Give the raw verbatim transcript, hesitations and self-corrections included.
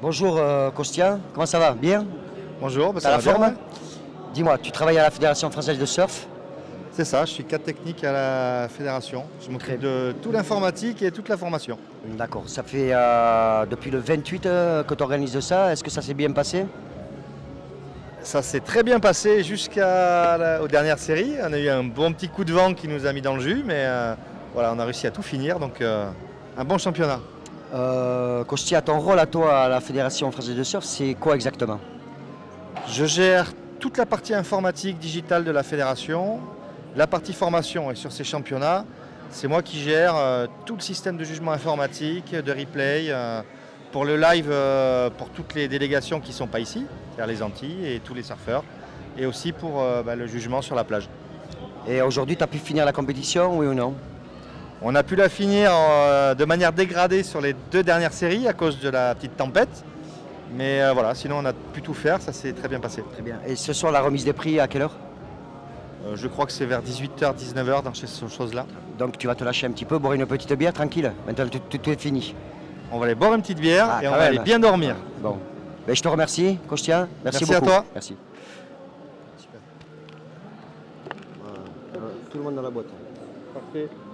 Bonjour euh, Kostya, comment ça va? Bien? Bonjour, bah, T'as ça la va bien, forme? ouais. Dis-moi, tu travailles à la Fédération française de surf? C'est ça, je suis cadre technique à la fédération. Je Très m'occupe de toute l'informatique et toute la formation. D'accord, ça fait euh, depuis le vingt-huit euh, que tu organises ça. Est-ce que ça s'est bien passé? Ça s'est très bien passé jusqu'aux dernières séries. On a eu un bon petit coup de vent qui nous a mis dans le jus, mais euh, voilà, on a réussi à tout finir, donc euh, un bon championnat. Euh, Kostya, ton rôle à toi à la Fédération française de surf, c'est quoi exactement? Je gère toute la partie informatique digitale de la fédération, la partie formation, et sur ces championnats, c'est moi qui gère euh, tout le système de jugement informatique, de replay, euh, pour le live, euh, pour toutes les délégations qui ne sont pas ici, c'est-à-dire les Antilles et tous les surfeurs, et aussi pour euh, bah, le jugement sur la plage. Et aujourd'hui, tu as pu finir la compétition, oui ou non? On a pu la finir euh, de manière dégradée sur les deux dernières séries à cause de la petite tempête. Mais euh, voilà, sinon on a pu tout faire, ça s'est très bien passé. Très bien. Et ce soir, la remise des prix, à quelle heure? Euh, je crois que c'est vers dix-huit heures, dix-neuf heures dans ces choses-là. Donc tu vas te lâcher un petit peu, boire une petite bière, tranquille. Maintenant, tout, tout- tout est fini. On va aller boire une petite bière Ah, et on quand va même. aller bien dormir. Bon. Ben, je te remercie, Kostya. Merci, Merci à beaucoup. toi. Merci. Super. Tout le monde dans la boîte. Parfait.